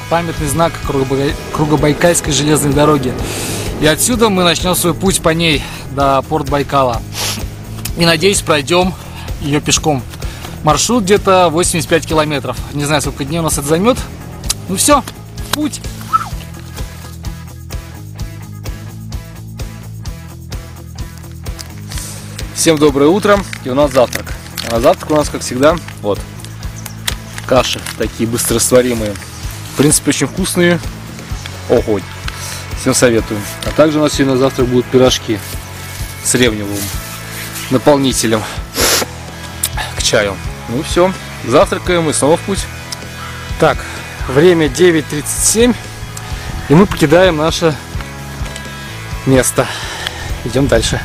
памятный знак Кругобайкальской железной дороги. И отсюда мы начнем свой путь по ней до порт Байкала. И, надеюсь, пройдем ее пешком. Маршрут где-то 85 километров. Не знаю, сколько дней у нас это займет. Ну все, в путь! Всем доброе утро, и у нас завтрак. А на завтрак у нас, как всегда, вот, каши такие быстрорастворимые. В принципе, очень вкусные. Ого, всем советую. А также у нас сегодня на завтрак будут пирожки с ревневым наполнителем к чаю. Ну все, завтракаем и снова в путь. Так, время 9:37, и мы покидаем наше место. Идем дальше.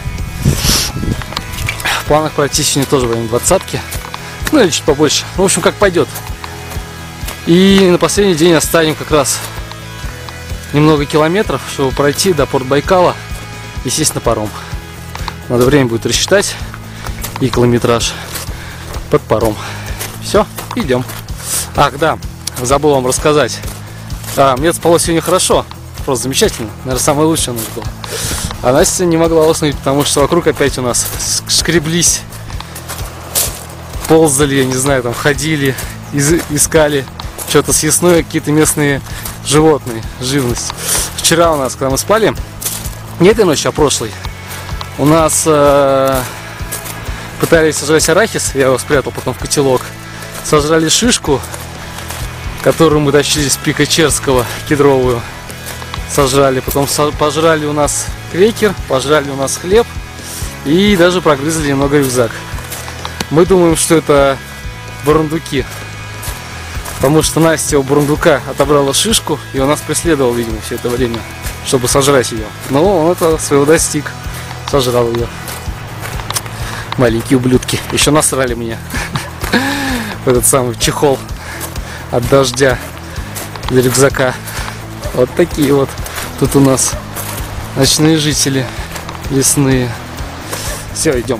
В планах пройти сегодня тоже в районе 20-ки, ну или чуть побольше. В общем, как пойдет. И на последний день оставим как раз немного километров, чтобы пройти до порт Байкала и сесть на паром. Надо время будет рассчитать и километраж под паром. Все, идем. Ах, да, забыл вам рассказать. Мне спалось сегодня хорошо, просто замечательно. Наверное, самое лучшее у нас было. А Настя не могла уснуть, потому что вокруг опять у нас шкреблись, ползали, я не знаю, там ходили, искали что-то съестное, какие-то местные животные, живность. Вчера у нас, когда мы спали, не этой ночью, а прошлой, у нас пытались сожрать арахис, я его спрятал потом в котелок, сожрали шишку, которую мы тащили с пика Черского, кедровую, сожрали, потом пожрали у нас крекер, пожрали у нас хлеб и даже прогрызли немного рюкзак. Мы думаем, что это бурундуки, потому что Настя у бурундука отобрала шишку, и он нас преследовал, видимо, все это время, чтобы сожрать ее. Но он это своего достиг, сожрал ее. Маленькие ублюдки. Еще насрали меня в этот самый чехол от дождя для рюкзака. Вот такие вот тут у нас ночные жители лесные. Все, идем.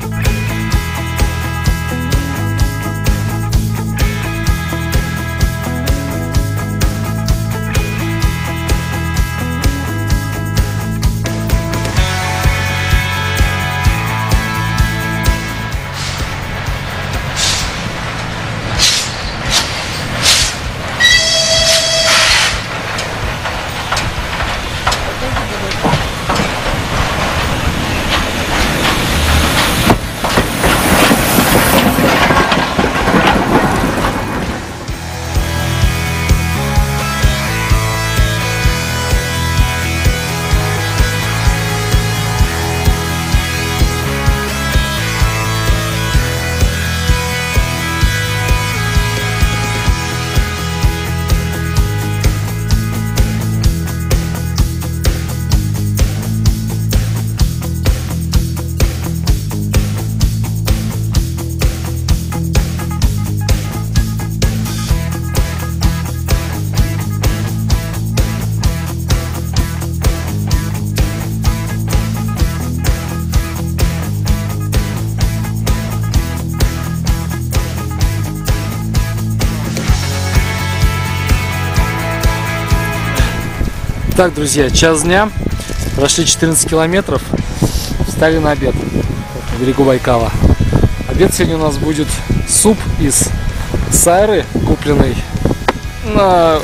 Так, друзья, час дня, прошли 14 километров, встали на обед на берегу Байкала. Обед сегодня у нас будет суп из сайры, купленный на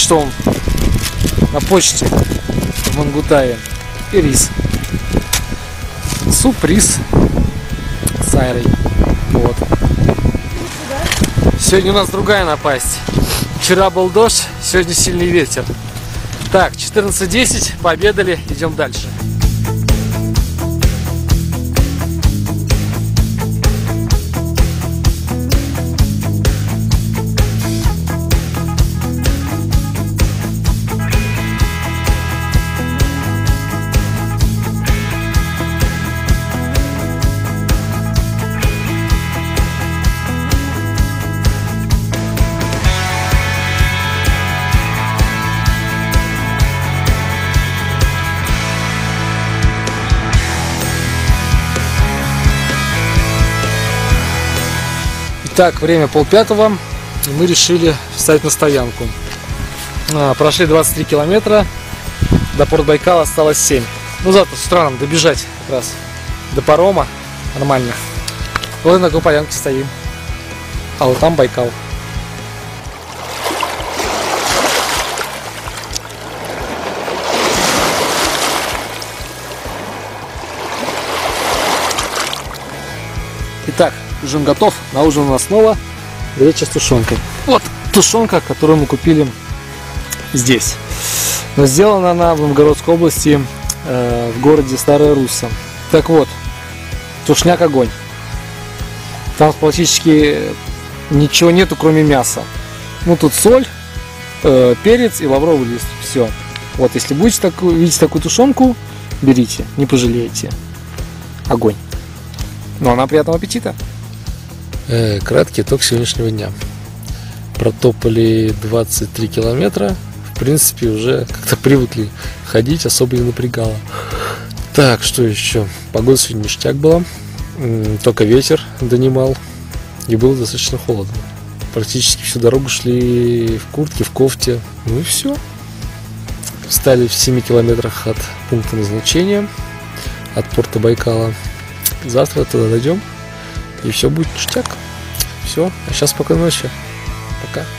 на почте в Мангутае, и рис. Суп, рис с сайрой. Вот. Сегодня у нас другая напасть. Вчера был дождь, сегодня сильный ветер. Так, 14:10, пообедали, идем дальше. Так, время 4:30, и мы решили встать на стоянку. Прошли 23 километра. До порт Байкала осталось 7. Ну, завтра с утра нам добежать как раз до парома нормально. Вот на такой полянке стоим. А вот там Байкал. Итак, ужин готов. На ужин у нас снова греча с тушенкой. Вот тушенка, которую мы купили здесь. Но сделана она в Новгородской области, в городе Старая Русса. Так вот, тушняк огонь. Там практически ничего нету, кроме мяса. Ну тут соль, перец и лавровый лист. Все. Вот, если будете видеть такую тушенку, берите, не пожалеете. Огонь. Ну а нам приятного аппетита. Краткий итог сегодняшнего дня. Протопали 23 километра. В принципе, уже как-то привыкли ходить, особо не напрягало. Так, что еще? Погода сегодня ништяк была. Только ветер донимал. И было достаточно холодно. Практически всю дорогу шли в куртке, в кофте. Ну и все. Встали в 7 километрах от пункта назначения, от порта Байкала. Завтра туда дойдем, и все будет ништяк. Все, а сейчас спокойной ночи. Пока.